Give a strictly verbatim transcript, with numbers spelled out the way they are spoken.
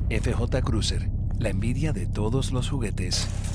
F J Cruiser, la envidia de todos los juguetes.